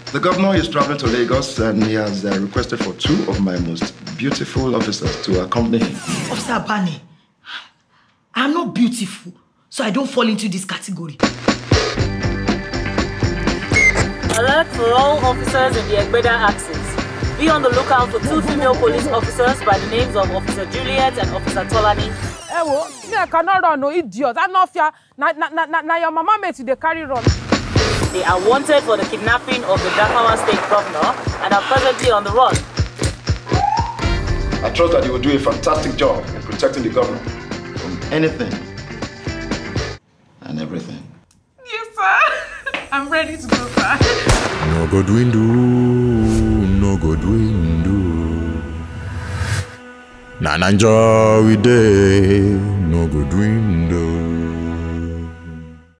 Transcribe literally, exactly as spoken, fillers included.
The governor is traveling to Lagos and he has uh, requested for two of my most beautiful officers to accompany him. Officer Abani, I'm not beautiful, so I don't fall into this category. Alert for all officers in the Egbeda axis. Be on the lookout for two female police officers by the names of Officer Juliet and Officer Tolani. Eh, well, me I cannot run, no idiot. I know if you, na na na na your mama made you the carry run. They are wanted for the kidnapping of the Dakawa State Governor and are presently on the run. I trust that you will do a fantastic job in protecting the governor from anything and everything. Yes, sir. I'm ready to go, sir. No good window, no good window. Nananja we day, no good window.